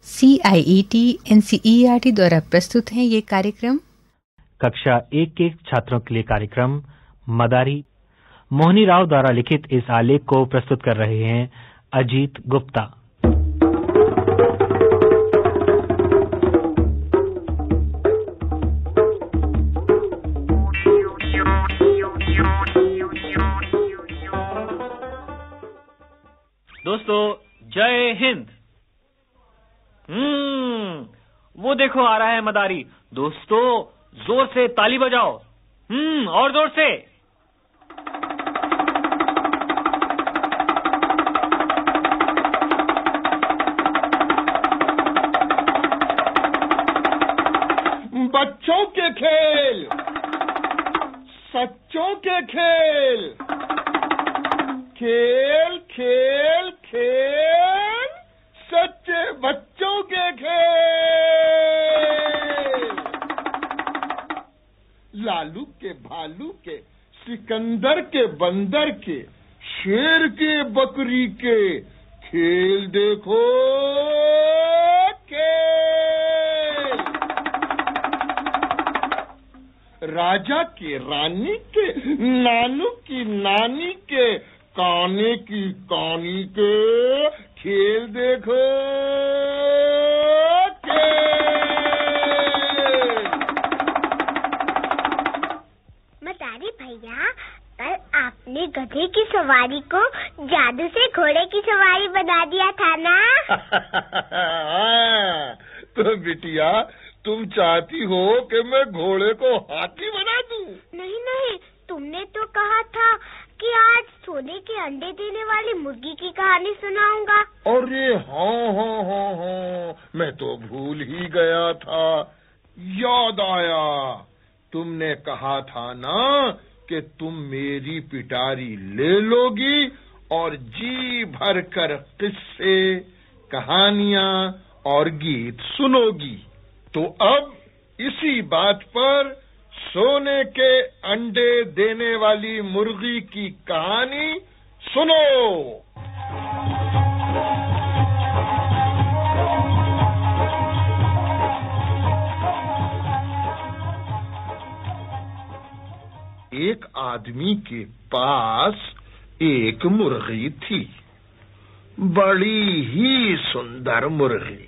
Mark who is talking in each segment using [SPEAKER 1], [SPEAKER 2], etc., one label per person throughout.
[SPEAKER 1] CIET NCERT द्वारा प्रस्तुत है ये कार्यक्रम।
[SPEAKER 2] कक्षा 1 के छात्रों के लिए कार्यक्रम मदारी। मोहनी राव द्वारा लिखित इस आलेख को प्रस्तुत कर रहे हैं अजीत गुप्ता।
[SPEAKER 3] दोस्तों जय हिंद। वो देखो आ रहा है मदारी। दोस्तों जोर से ताली बजाओ। और जोर से।
[SPEAKER 4] बच्चों के खेल, सच्चों के खेल, खेल खेल खेल, सच्चे बच्चों के खेल। लालू के भालू के, सिकंदर के बंदर के, शेर के बकरी के, खेल देखो खेल। राजा के रानी के, नानू की नानी के, काने की कानी के, खेल देखो खेल।
[SPEAKER 5] मदारी भैया, कल आपने गधे की सवारी को जादू से घोड़े की सवारी बना दिया था ना?
[SPEAKER 4] तो बिटिया, तुम चाहती हो कि मैं घोड़े को हाथी बना दूं?
[SPEAKER 5] नहीं नहीं, तुमने तो कहा था कि आज सोने के अंडे देने वाली मुर्गी की कहानी सुनाऊंगा।
[SPEAKER 4] अरे हाँ, मैं तो भूल ही गया था। याद आया, तुमने कहा था ना कि तुम मेरी पिटारी ले लोगी और जी भर कर किस्से, कहानियां और गीत सुनोगी। तो अब इसी बात पर सोने के अंडे देने वाली मुर्गी की कहानी सुनो। एक आदमी के पास एक मुर्गी थी, बड़ी ही सुंदर मुर्गी।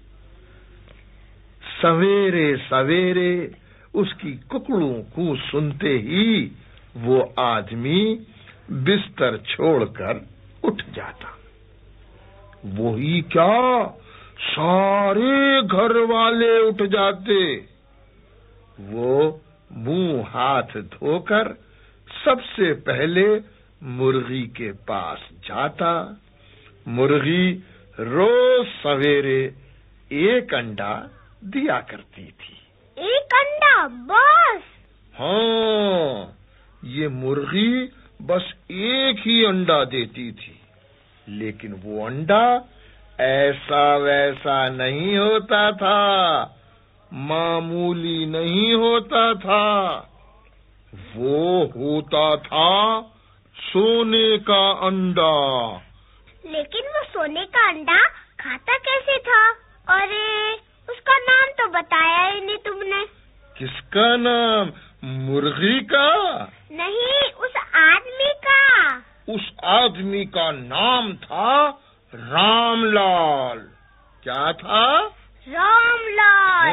[SPEAKER 4] सवेरे सवेरे उसकी कुकड़ू को सुनते ही वो आदमी बिस्तर छोड़कर उठ जाता। वही क्या, सारे घर वाले उठ जाते। वो मुंह हाथ धोकर सबसे पहले मुर्गी के पास जाता। मुर्गी रोज सवेरे एक अंडा दिया करती थी।
[SPEAKER 5] एक अंडा बस?
[SPEAKER 4] हाँ, ये मुर्गी बस एक ही अंडा देती थी, लेकिन वो अंडा ऐसा वैसा नहीं होता था, मामूली नहीं होता था। वो होता था सोने का अंडा।
[SPEAKER 5] लेकिन वो सोने का अंडा खाता कैसे था? अरे उसका नाम तो बताया ही नहीं तुमने।
[SPEAKER 4] किसका नाम? मुर्गी का?
[SPEAKER 5] नहीं, उस आदमी का।
[SPEAKER 4] उस आदमी का नाम था रामलाल। क्या था?
[SPEAKER 5] रामलाल।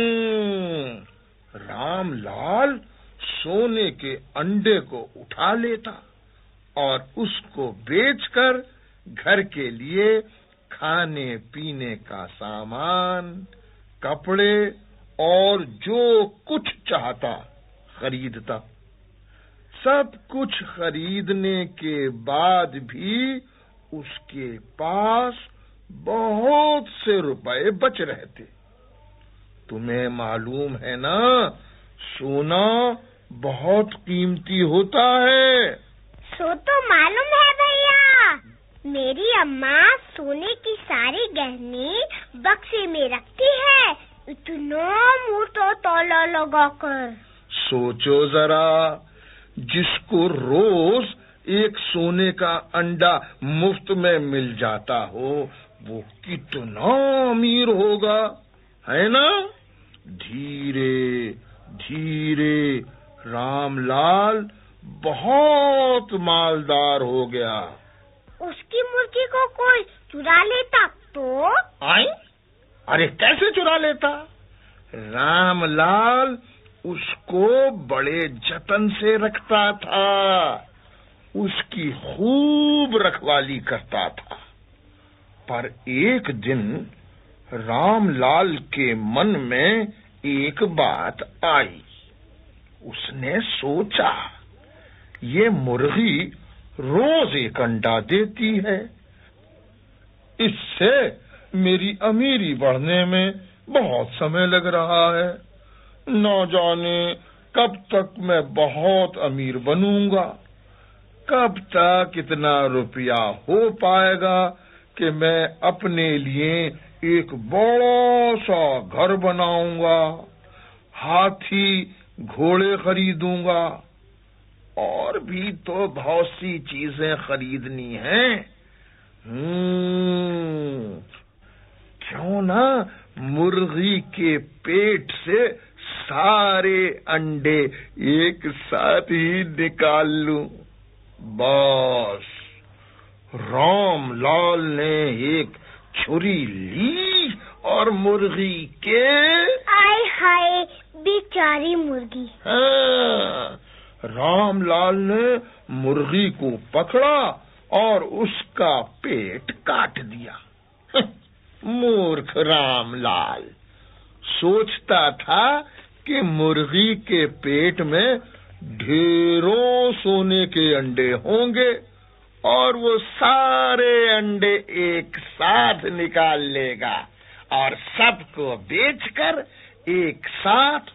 [SPEAKER 4] रामलाल सोने के अंडे को उठा लेता और उसको बेचकर घर के लिए खाने पीने का सामान, कपड़े और जो कुछ चाहता खरीदता। सब कुछ खरीदने के बाद भी उसके पास बहुत से रुपए बच रहते। तुम्हें मालूम है ना, सोना बहुत कीमती होता है।
[SPEAKER 5] सो तो मालूम है भैया। मेरी अम्मा सोने की सारी गहने बक्से में रखती है, इतना मोटा ताला लगाकर।
[SPEAKER 4] सोचो जरा, जिसको रोज एक सोने का अंडा मुफ्त में मिल जाता हो, वो कितना अमीर होगा, है ना? धीरे धीरे रामलाल बहुत मालदार हो गया।
[SPEAKER 5] उसकी मुर्गी को कोई चुरा लेता तो?
[SPEAKER 4] आई? अरे कैसे चुरा लेता? रामलाल उसको बड़े जतन से रखता था, उसकी खूब रखवाली करता था। पर एक दिन रामलाल के मन में एक बात आई। उसने सोचा, ये मुर्गी रोज एक अंडा देती है, इससे मेरी अमीरी बढ़ने में बहुत समय लग रहा है। न जाने कब तक मैं बहुत अमीर बनूंगा, कब तक इतना रुपया हो पाएगा कि मैं अपने लिए एक बड़ा सा घर बनाऊंगा, हाथी घोड़े खरीदूंगा, और भी तो बहुत सी चीजें खरीदनी हैं। क्यों ना मुर्गी के पेट से सारे अंडे एक साथ ही निकाल लूं। बस रामलाल ने एक छुरी ली और मुर्गी के,
[SPEAKER 5] आय हाय बेचारी मुर्गी।
[SPEAKER 4] हाँ, रामलाल ने मुर्गी को पकड़ा और उसका पेट काट दिया। मूर्ख रामलाल सोचता था कि मुर्गी के पेट में ढेरों सोने के अंडे होंगे और वो सारे अंडे एक साथ निकाल लेगा और सबको बेचकर एक साथ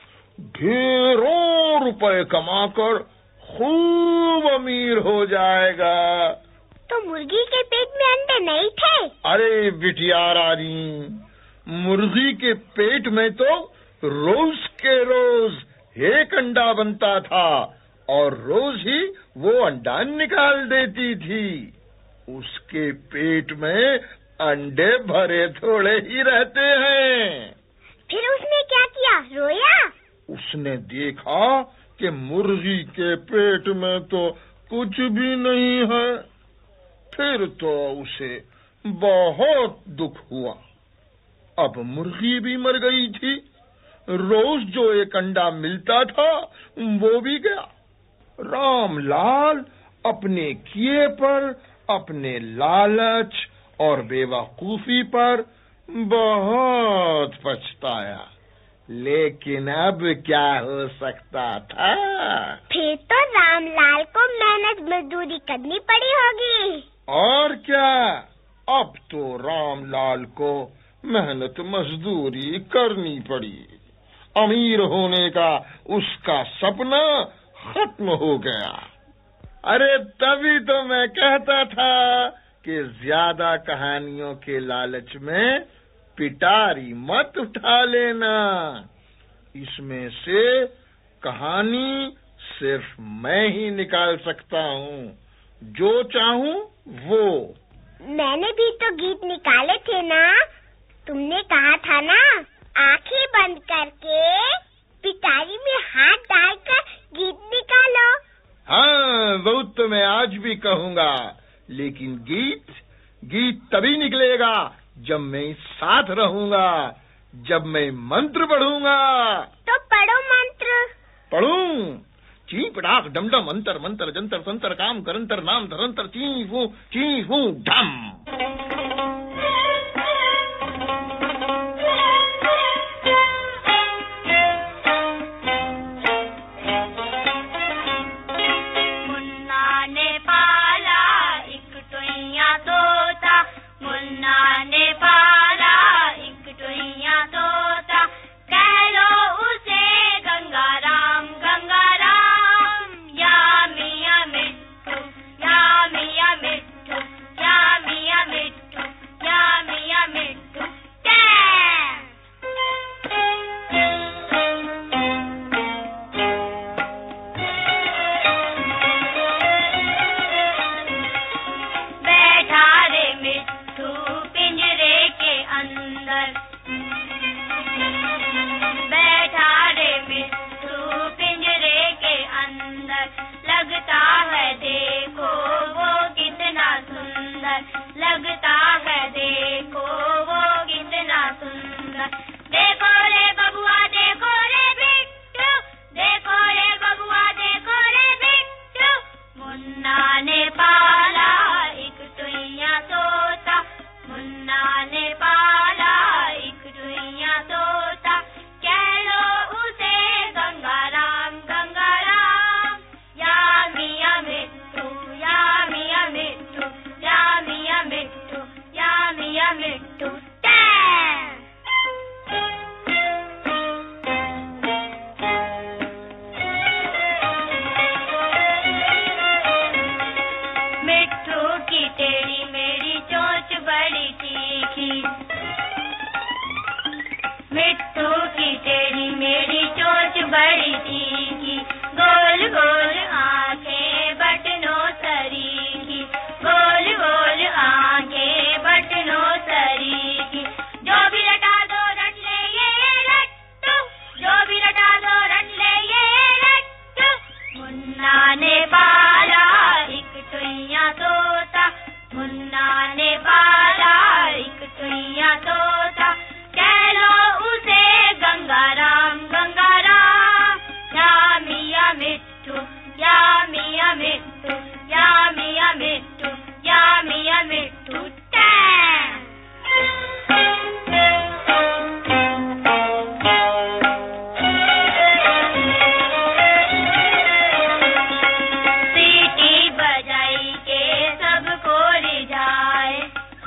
[SPEAKER 4] ढेरों रुपए कमाकर खूब अमीर हो जाएगा।
[SPEAKER 5] तो मुर्गी के पेट में अंडे नहीं थे?
[SPEAKER 4] अरे बिटिया रानी, मुर्गी के पेट में तो रोज के रोज एक अंडा बनता था और रोज ही वो अंडा निकाल देती थी। उसके पेट में अंडे भरे थोड़े ही रहते हैं।
[SPEAKER 5] फिर उसने क्या किया? रोया?
[SPEAKER 4] उसने देखा कि मुर्गी के पेट में तो कुछ भी नहीं है। फिर तो उसे बहुत दुख हुआ। अब मुर्गी भी मर गई थी, रोज जो एक अंडा मिलता था वो भी गया। रामलाल अपने किए पर, अपने लालच और बेवकूफी पर बहुत पछताया, लेकिन अब क्या हो सकता था?
[SPEAKER 5] फिर तो रामलाल को मेहनत मजदूरी करनी पड़ी होगी।
[SPEAKER 4] और क्या, अब तो रामलाल को मेहनत मजदूरी करनी पड़ी। अमीर होने का उसका सपना खत्म हो गया। अरे तभी तो मैं कहता था कि ज्यादा कहानियों के लालच में पिटारी मत उठा लेना। इसमें से कहानी सिर्फ मैं ही निकाल सकता हूँ, जो चाहूँ वो।
[SPEAKER 5] मैंने भी तो गीत निकाले थे ना। तुमने कहा था ना, आंखें बंद करके पिटारी में हाथ डालकर गीत निकालो।
[SPEAKER 4] हाँ, वो तो मैं आज भी कहूँगा, लेकिन गीत तभी निकलेगा जब मैं साथ रहूँगा, जब मैं मंत्र पढ़ूंगा।
[SPEAKER 5] तो पढ़ो मंत्र।
[SPEAKER 4] पढ़ूं? ची पटाख डम डम अंतर मंतर जंतर संतर काम करंतर नाम धरंतर ची फू ढम।
[SPEAKER 5] या मिया मिट्ठू मिया मिट्टू टैम। मिट्टू की टेढ़ी मेरी चोंच बड़ी तीखी, मिट्टू की टेढ़ी मेरी चोंच बड़ी तीखी, गोल गोल आंखें बटनों सरीखी, गोल गोल आंखें बटनों सरीखी, जो भी रटा दो रट ले ये लट्टू, जो भी रटा दो रट ले ये लट्टू। मुन्ना ने पाला एक टुइया तोता, मुन्ना ने पाला एक टुइया तोता, कह लो उसे गंगाराम गंगाराम। या मिया मिट्टू, या मिया मिट्टू, या मिया मिट्टू, या मिया मिट्टू टैम। सीटी बजाई के सबको रिझाए,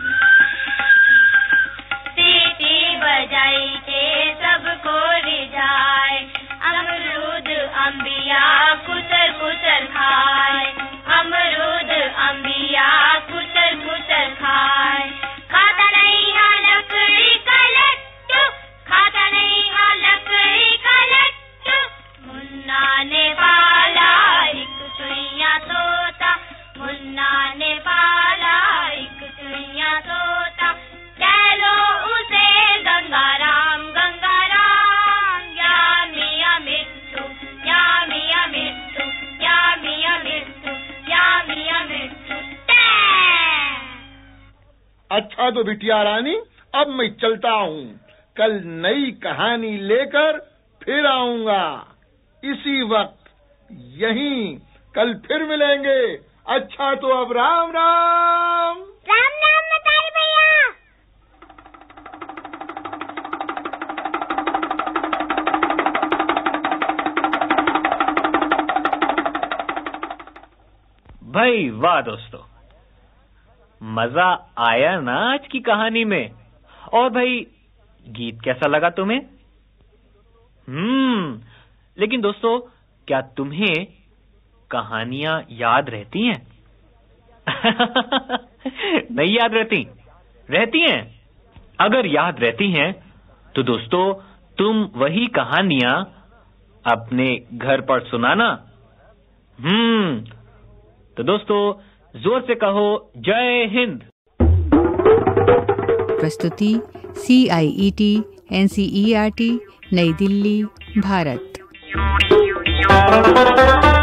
[SPEAKER 5] सीटी बजाई के सबको रिझाए, अमरूद अंबिया कुतर कुतर खाए, अमरूद अंबिया कुतर कुतर खाए। खाता नहीं हाँ लकड़ी का लट्टू, खाता नहीं हाँ लकड़ी का लट्टू। मुन्ना ने पाला एक टुइया तोता, मुन्ना ने पाला एक टुइया तोता, कह लो उसे गंगाराम गंगाराम। या मिया मिट्टू, या मिया मिट्टू, या मिया मिट्टू, या मिया मिट्टू टैम।
[SPEAKER 4] अच्छा तो बिटिया रानी, अब मैं चलता हूँ, कल नई कहानी लेकर फिर आऊंगा इसी वक्त यहीं। कल फिर मिलेंगे। अच्छा तो अब राम राम।
[SPEAKER 5] राम राम मदारी भैया।
[SPEAKER 3] भाई वाह दोस्तों, मजा आया ना आज की कहानी में। और भाई गीत कैसा लगा तुम्हें? लेकिन दोस्तों, क्या तुम्हें कहानियां याद रहती हैं? नहीं याद रहती? रहती हैं? अगर याद रहती हैं तो दोस्तों तुम वही कहानियां अपने घर पर सुनाना। तो दोस्तों जोर से कहो जय हिंद।
[SPEAKER 1] प्रस्तुति CIET NCERT नई दिल्ली, भारत।